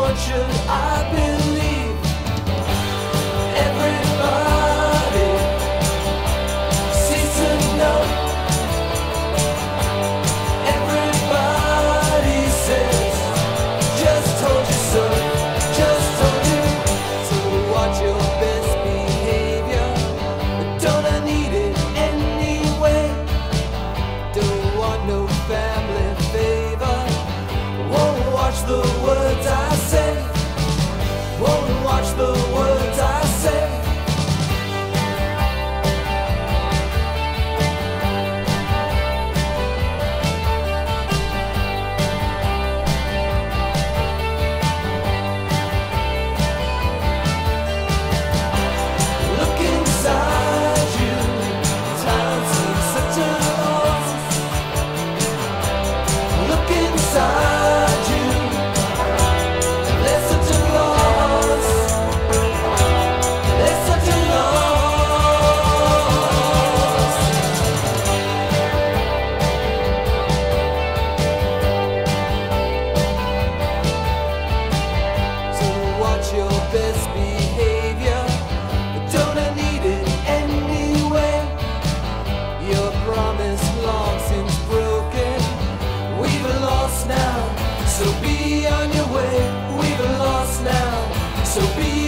what should I believe? Everybody seems to know. Everybody says, just told you so, just told you. So watch your best behavior. Don't I need it anyway? Don't want no family favor. Won't watch the words I say. Won't watch the words I say. Look inside you. Time seems such a loss. Look inside you. There's such a loss. There's such a loss. So watch your best behavior. Don't I need it anyway? Your promise long since broken. We've lost now, so be on your way. We've lost now, so be